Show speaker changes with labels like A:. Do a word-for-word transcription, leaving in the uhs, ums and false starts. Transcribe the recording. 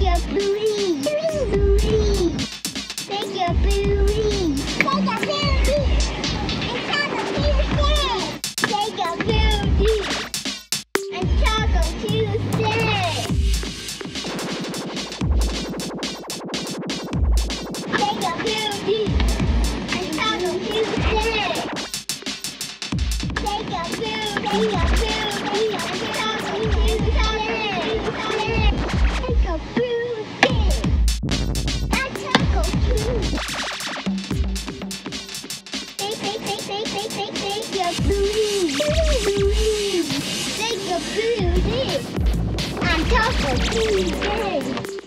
A: your booty. Booty. Take your booty. Take your booty. And toggle Tuesday. Take your booty. And toggle Tuesday. Take your booty. And toggle Tuesday. Take your booty. Take your booty. And toggle Tuesday. Take your booty. And toggle Tuesday. Take, take, take, take, take, take, take your booty. Booty. Take your booty. And toggle Tuesday.